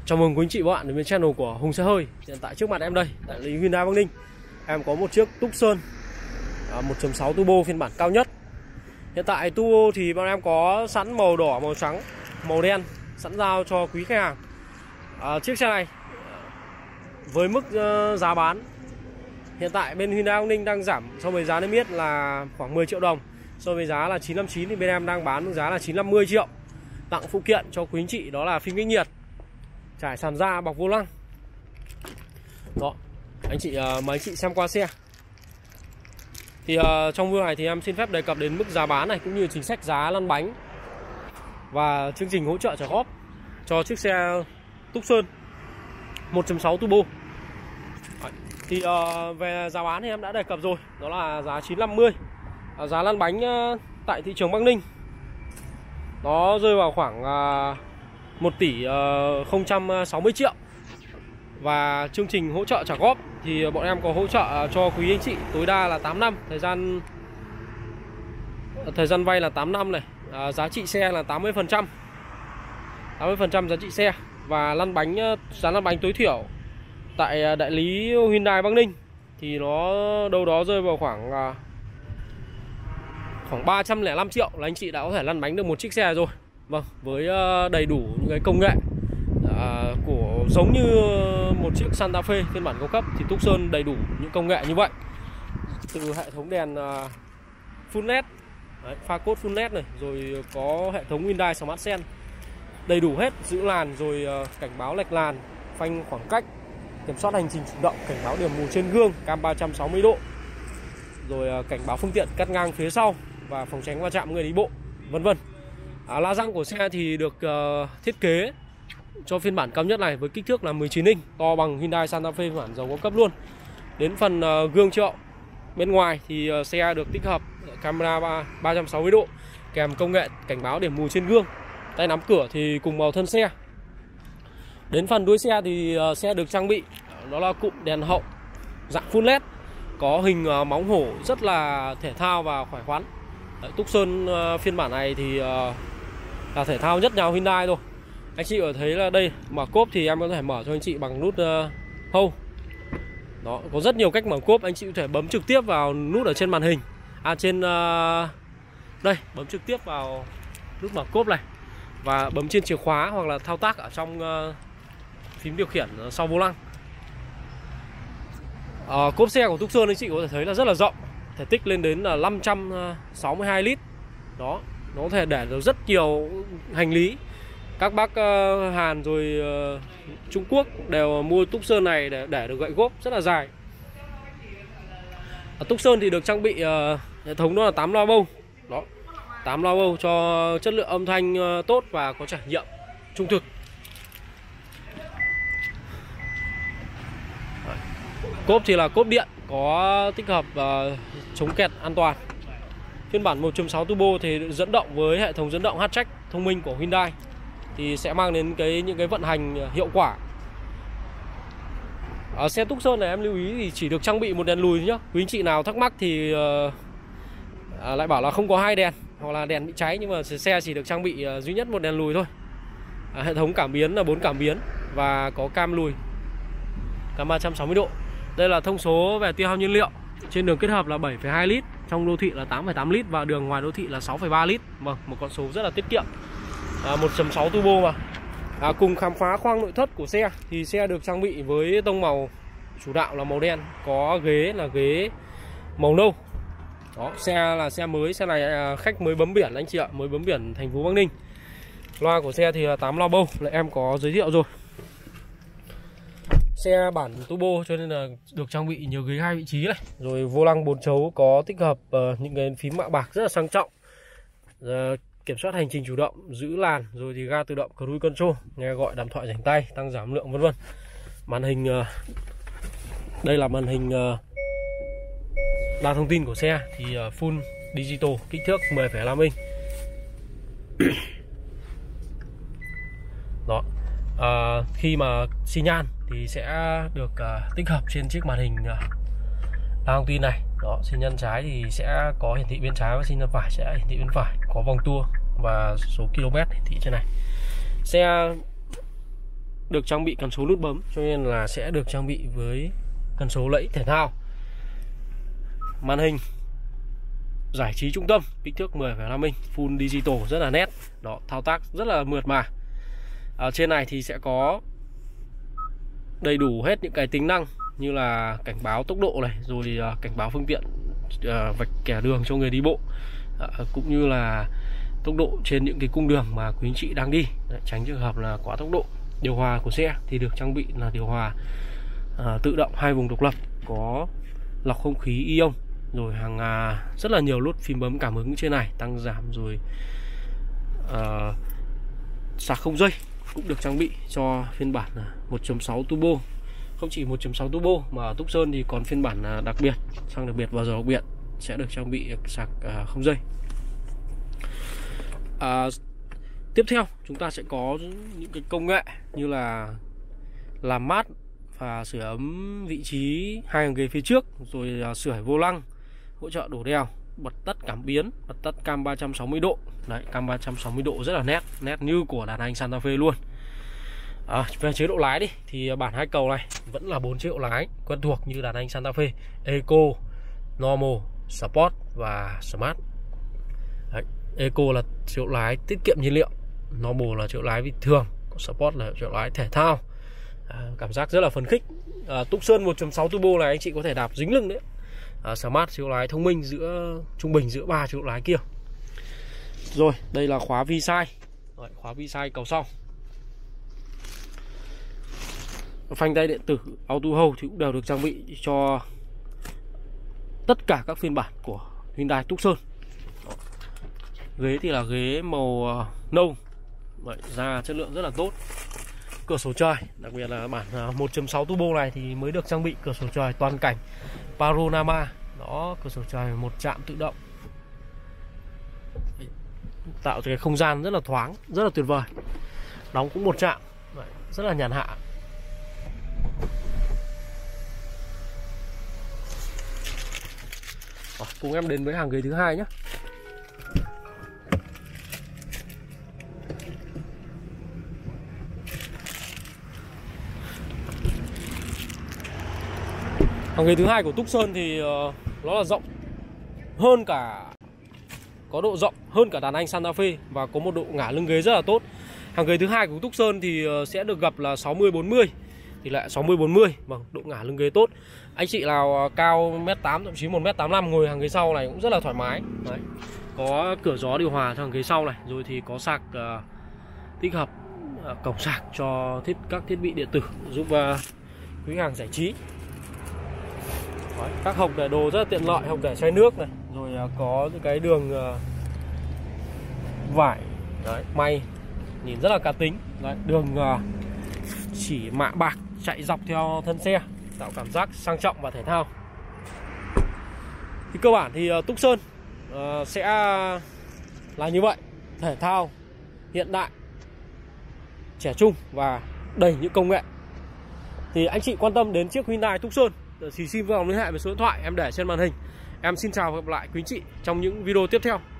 Chào mừng quý anh chị và bạn đến với channel của Hùng Xe Hơi. Hiện tại trước mặt em đây, đại lý Hyundai Bắc Ninh, em có một chiếc Tucson 1.6 turbo phiên bản cao nhất. Hiện tại turbo thì bọn em có sẵn màu đỏ, màu trắng, màu đen sẵn giao cho quý khách hàng. Chiếc xe này với mức giá bán hiện tại bên Hyundai Bắc Ninh đang giảm so với giá niêm yết là khoảng 10 triệu đồng. So với giá là 959 thì bên em đang bán giá là 950 triệu. Tặng phụ kiện cho quý anh chị đó là phim cách nhiệt, trải sàn da, bọc vô lăng. Đó, anh chị mời anh chị xem qua xe. Thì trong video này thì em xin phép đề cập đến mức giá bán này cũng như chính sách giá lăn bánh và chương trình hỗ trợ trả góp cho chiếc xe Tucson 1.6 turbo. Thì về giá bán thì em đã đề cập rồi, đó là giá 950. Giá lăn bánh tại thị trường Bắc Ninh nó rơi vào khoảng 1 tỷ 060 triệu. Và chương trình hỗ trợ trả góp thì bọn em có hỗ trợ cho quý anh chị tối đa là 8 năm. Thời gian vay là 8 năm này. Giá trị xe là 80%. 80% giá trị xe. Và giá lăn bánh tối thiểu tại đại lý Hyundai Bắc Ninh thì nó đâu đó rơi vào khoảng 305 triệu là anh chị đã có thể lăn bánh được một chiếc xe rồi. Vâng, với đầy đủ những cái công nghệ của giống như một chiếc Santa Fe phiên bản cao cấp thì Tucson đầy đủ những công nghệ như vậy. Từ hệ thống đèn full LED, pha cốt full LED này, rồi có hệ thống Hyundai Smart Sense đầy đủ hết, giữ làn, rồi cảnh báo lệch làn, phanh khoảng cách, kiểm soát hành trình chủ động, cảnh báo điểm mù trên gương, cam 360 độ, rồi cảnh báo phương tiện cắt ngang phía sau và phòng tránh va chạm người đi bộ, vân vân. La răng của xe thì được thiết kế cho phiên bản cao nhất này với kích thước là 19 inch, to bằng Hyundai Santa Fe phiên bản dầu cao cấp luôn. Đến phần gương chiếu hậu bên ngoài thì xe được tích hợp camera 360 độ kèm công nghệ cảnh báo điểm mù trên gương. Tay nắm cửa thì cùng màu thân xe. Đến phần đuôi xe thì xe được trang bị đó là cụm đèn hậu dạng full LED, có hình móng hổ rất là thể thao và khỏe khoắn. Tucson phiên bản này thì là thể thao nhất nhà Hyundai rồi. Anh chị có thấy là đây mở cốp thì em có thể mở cho anh chị bằng nút hold. Đó, có rất nhiều cách mở cốp, anh chị có thể bấm trực tiếp vào nút ở trên màn hình. Đây, bấm trực tiếp vào nút mở cốp này và bấm trên chìa khóa hoặc là thao tác ở trong phím điều khiển sau vô lăng. Cốp xe của Tucson anh chị có thể thấy là rất là rộng, thể tích lên đến là 562 lít. Đó, nó có thể để được rất nhiều hành lý. Các bác Hàn rồi Trung Quốc đều mua Tucson này để được gậy gốp rất là dài. Tucson thì được trang bị hệ thống đó là 8 loa bâu. Đó, 8 loa bâu cho chất lượng âm thanh tốt và có trải nghiệm trung thực. Cốp thì là cốp điện, có tích hợp chống kẹt an toàn. Phiên bản 1.6 turbo thì dẫn động với hệ thống dẫn động H-Track thông minh của Hyundai thì sẽ mang đến những cái vận hành hiệu quả. Ở xe Tucson này em lưu ý thì chỉ được trang bị một đèn lùi nhá. Quý anh chị nào thắc mắc thì lại bảo là không có 2 đèn hoặc là đèn bị cháy, nhưng mà xe chỉ được trang bị duy nhất một đèn lùi thôi. Hệ thống cảm biến là 4 cảm biến và có cam lùi, cam 360 độ. Đây là thông số về tiêu hao nhiên liệu. Trên đường kết hợp là 7,2 lít, trong đô thị là 8,8 lít và đường ngoài đô thị là 6,3 lít. Vâng, một con số rất là tiết kiệm. 1.6 turbo mà. Cùng khám phá khoang nội thất của xe thì xe được trang bị với tông màu chủ đạo là màu đen, có ghế là ghế màu nâu. Đó, xe là xe mới, xe này khách mới bấm biển anh chị ạ, mới bấm biển thành phố Bắc Ninh. Loa của xe thì là 8 loa bâu, lại em có giới thiệu rồi. Xe bản turbo cho nên là được trang bị nhiều ghế 2 vị trí này, rồi vô lăng 4 chấu có tích hợp những cái phím mạ bạc rất là sang trọng. Kiểm soát hành trình chủ động, giữ làn, rồi thì ga tự động cruise control, nghe gọi, đàm thoại rảnh tay, tăng giảm lượng vân vân. Màn hình đây là màn hình đa thông tin của xe thì full digital, kích thước 10,5 inch. Đó. Khi mà xi nhan thì sẽ được tích hợp trên chiếc màn hình đa thông tin này. Đó, xi nhan trái thì sẽ có hiển thị bên trái và xi nhan phải sẽ hiển thị bên phải, có vòng tua và số km hiển thị trên này. Xe được trang bị cần số nút bấm, cho nên là sẽ được trang bị với cần số lẫy thể thao. Màn hình giải trí trung tâm kích thước 10,5 inch full digital rất là nét. Đó, thao tác rất là mượt mà. Ở trên này thì sẽ có đầy đủ hết những cái tính năng như là cảnh báo tốc độ này, rồi cảnh báo phương tiện vạch kẻ đường cho người đi bộ, cũng như là tốc độ trên những cái cung đường mà quý anh chị đang đi. Đấy, tránh trường hợp là quá tốc độ. Điều hòa của xe thì được trang bị là điều hòa tự động 2 vùng độc lập, có lọc không khí ion, rồi rất là nhiều nút phím bấm cảm ứng trên này, tăng giảm, rồi sạc không dây cũng được trang bị cho phiên bản 1.6 turbo. Không chỉ 1.6 turbo mà ở Tucson thì còn phiên bản đặc biệt, xăng đặc biệt và dầu đặc biệt sẽ được trang bị sạc không dây. Tiếp theo chúng ta sẽ có những cái công nghệ như là làm mát và sưởi ấm vị trí hai hàng ghế phía trước, rồi sưởi vô lăng, hỗ trợ đổ đèo, bật tắt cảm biến, bật tắt cam 360 độ. Đấy, cam 360 độ rất là nét như của đàn anh Santa Fe luôn. Về chế độ lái đi thì bản 2 cầu này vẫn là 4 chế độ lái quen thuộc như đàn anh Santa Fe: Eco, Normal, Sport và Smart. Đấy, Eco là chế độ lái tiết kiệm nhiên liệu, Normal là chế độ lái bình thường, Sport là chế độ lái thể thao. Cảm giác rất là phấn khích. Tucson 1.6 turbo này anh chị có thể đạp dính lưng đấy. Smart chế độ lái thông minh trung bình giữa 3 chế độ lái kia. Rồi, đây là khóa vi sai. Khóa vi sai cầu sau. Phanh tay điện tử Auto Hold thì cũng đều được trang bị cho tất cả các phiên bản của Hyundai Tucson. Ghế thì là ghế màu nâu, da chất lượng rất là tốt. Cửa sổ trời, đặc biệt là bản 1.6 turbo này thì mới được trang bị cửa sổ trời toàn cảnh Panorama. Đó, cửa sổ trời một chạm tự động, tạo cái không gian rất là thoáng, rất là tuyệt vời. Đóng cũng một chạm, rất là nhàn hạ. Cùng em đến với hàng ghế thứ hai nhé. Hàng ghế thứ hai của Tucson thì nó là rộng hơn cả, có độ rộng hơn cả đàn anh Santa Fe và có một độ ngả lưng ghế rất là tốt. Hàng ghế thứ hai của Tucson thì sẽ được gập là 60-40, thì lại 60-40, vâng, độ ngả lưng ghế tốt. Anh chị nào cao 1m8 thậm chí 1m85 ngồi hàng ghế sau này cũng rất là thoải mái. Đấy, có cửa gió điều hòa cho hàng ghế sau này, rồi thì có sạc tích hợp cổng sạc cho các thiết bị điện tử giúp quý hàng giải trí. Đấy, các hộc để đồ rất là tiện lợi, hộc để chai nước này, rồi có những cái đường vải. Đấy, may nhìn rất là cá tính. Đấy, đường chỉ mạ bạc chạy dọc theo thân xe, tạo cảm giác sang trọng và thể thao. Thì cơ bản thì Tucson sẽ là như vậy, thể thao, hiện đại, trẻ trung và đầy những công nghệ. Thì anh chị quan tâm đến chiếc Hyundai Tucson thì xin vui lòng liên hệ với số điện thoại em để trên màn hình. Em xin chào và hẹn gặp lại quý anh chị trong những video tiếp theo.